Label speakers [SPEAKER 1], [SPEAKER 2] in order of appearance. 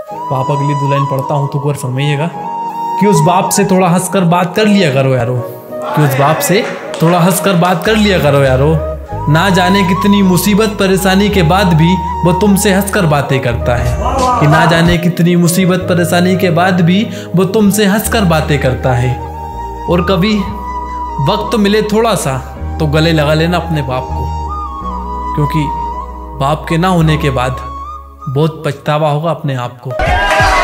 [SPEAKER 1] पापा के लिए 2 लाइन पढ़ता हूँ तो गौर फरमाइएगा कि उस बाप से थोड़ा हंसकर बात कर लिया करो यारो, कि उस बाप से थोड़ा हंसकर बात कर लिया करो यारो। ना जाने कितनी मुसीबत परेशानी के बाद भी वो तुमसे हंसकर बातें करता है, कि ना जाने कितनी मुसीबत परेशानी के बाद भी वो तुमसे हंसकर बातें करता है। और कभी वक्त मिले थोड़ा सा तो गले लगा लेना अपने बाप को, क्योंकि बाप के ना होने के बाद बहुत पछतावा होगा अपने आप को।